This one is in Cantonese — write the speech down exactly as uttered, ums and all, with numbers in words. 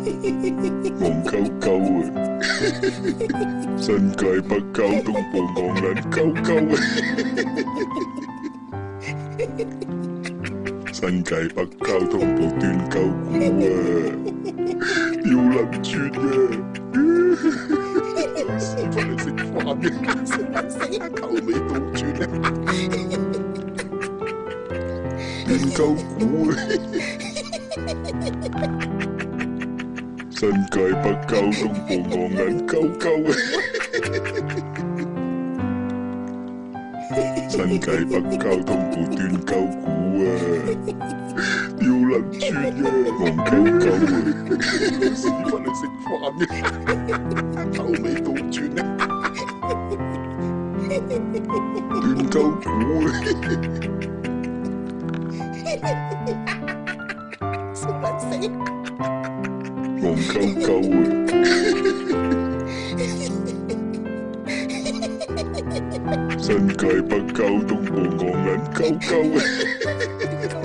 戇鳩鳩啊！新界北交通部戇撚鳩鳩啊！新界北交通部斷鳩股啊！要撚轉啊！屎忽嚟食飯嘅，食撚死啊！頭尾倒轉啊！斷鳩股啊！新界北交通部戇撚鳩鳩啊！新界北交通部斷鳩股啊！要撚轉啊！戇鳩鳩啊！屎忽嚟食飯嘅，頭尾倒轉啊！斷鳩股啊！笑撚死！戇鳩鳩啊！新界北交通部戇撚鳩鳩啊！